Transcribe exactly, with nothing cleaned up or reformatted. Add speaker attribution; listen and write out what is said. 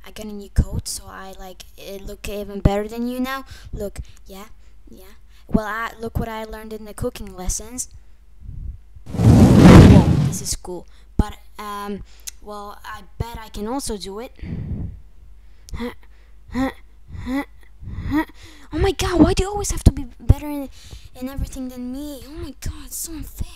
Speaker 1: I got a new coat, so I like it look even better than you now. Look, yeah, yeah. Well, I look what I learned in the cooking lessons. Whoa, this is cool. But um, well, I bet I can also do it. Huh, huh, huh, huh. Oh my God! Why do you always have to be better in in everything than me? Oh my God, it's so unfair.